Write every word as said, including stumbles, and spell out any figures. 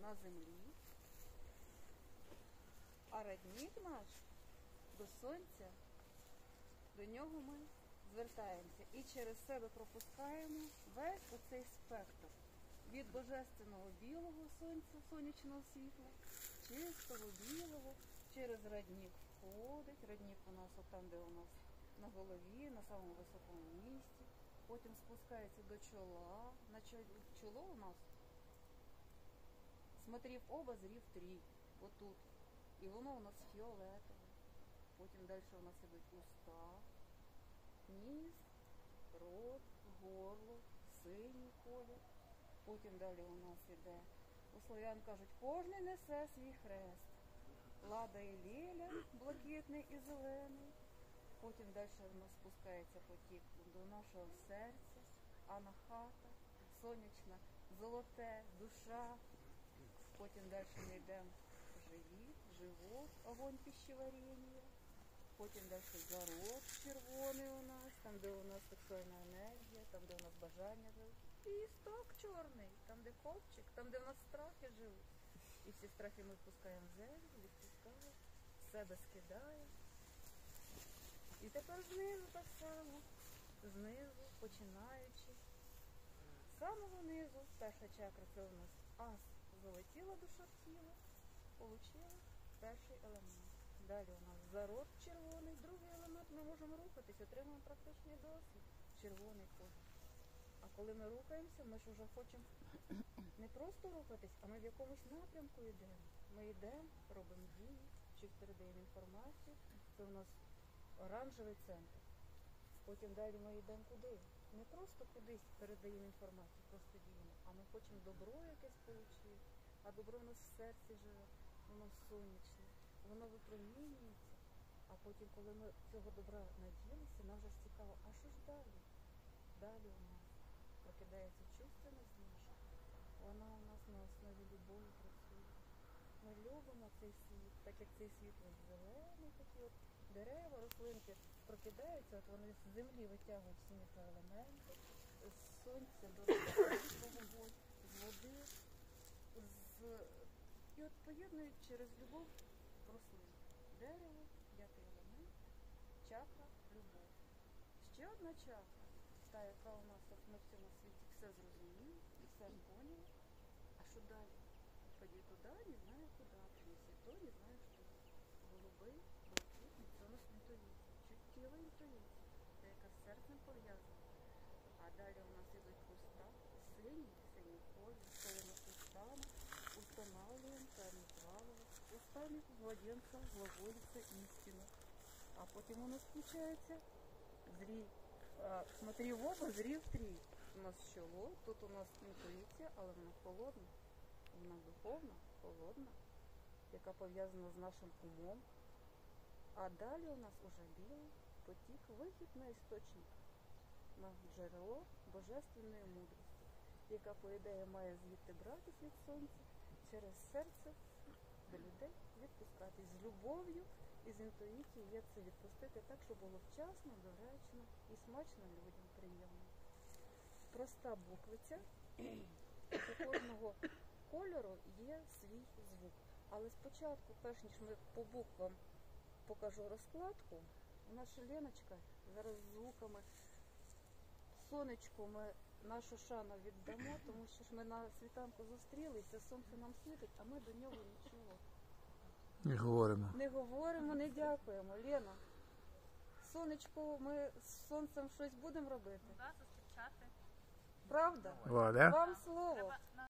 на землі, а родник наш до сонця, до нього ми звертаємося і через себе пропускаємо весь оцей спектр від божественного білого сонця, сонячного світла, чистого, білого, через родник входить, родник у нас отам, де у нас на голові, на самому високому місці, потім спускається до чола, на чоло у нас смотрів оба, зрів трій, отут, і воно у нас фіолетове, потім далі у нас ідуть уста, ніс, рот, горло, синій колір, потім далі у нас іде, у слов'ян кажуть, кожний несе свій хрест, лада і леля, блакитний і зелений, потім далі у нас спускається потік до нашого серця, анахата, сонячна, золоте, душа, потім далі ми йдемо живіт, живот, огонь пищеварення, потім далі зарод червоний у нас, там, де у нас сексуальна енергія, там, де у нас бажання живуть. І істок чорний, там, де копчик, там, де у нас страхи живуть. І всі страхи ми впускаємо в землю, відпускаємо, в себе скидаємо. І тепер знизу так само, знизу, починаючи. З самого низу, перша чакра, це у нас ас, залетіла душа в тіло, отримала перший елемент. Далі у нас зарод червоний, другий елемент, ми можемо рухатись, отримуємо практичний досвід, червоний колір. А коли ми рухаємося, ми ж вже хочемо не просто рухатись, а ми в якомусь напрямку йдемо. Ми йдемо, робимо дії, щось передаємо інформацію, це у нас оранжевий центр. Потім далі ми йдемо куди? Не просто кудись передаємо інформацію, просто діємо, а ми хочемо добро якесь отримати, а добро у нас в серці живе, воно сонячне, воно випромінюється, а потім, коли ми цього добра наділися, нам вже ж цікаво, а що ж далі? Далі у нас прокидається чувственність наша, вона у нас на основі любові працює. Ми любимо цей світ, так як цей світ ось зелений, такі от дерева, рослинки прокидаються, от вони з землі витягують всі мікроелементи, з сонця до вогонь, з води, з... і от поєднують через любов рослин. Дерево, п'ятий елемент, чакра, любов. Ще одна чакра, та, яка у нас, от ми в цьому світі все зрозуміли, все поняли, а що далі? Тоді туди, не знаю куди, принеси то, не знаю що. Голубий, блакитний, це у нас інтуїція, чуттєва інтуїція, це яка з серцем пов'язана. А далі у нас ідуть уста, синій, синій колір, коли ми устами устанавливаємо кармізвалово, устами младенца глаголится истину. А потім у нас включається зрій. А, смотри в оба, зрі в три. У нас чоло, тут у нас інтуїція, але вона холодна, вона духовна, холодна, яка пов'язана з нашим умом. А далі у нас уже білий потік, вихід на істочник, на джерело божественної мудрості, яка, по ідеї, має звідти братись від сонця, через серце до людей відпускатись з любов'ю і з інтуїцією є це відпустити так, щоб було вчасно, доречно і смачно людям приємно. Проста буквиця, у кожного кольору є свій звук. Але спочатку, перш ніж ми по буквам покажу розкладку, наша Леночка зараз звуками сонечку ми нашу шану віддамо, тому що ж ми на світанку зустрілися, сонце нам світить, а ми до нього нічого не говоримо. Не говоримо, не дякуємо. Лена, сонечко, ми з сонцем щось будемо робити? Да, зустрічати. Правда? Вода. Вам слово. Треба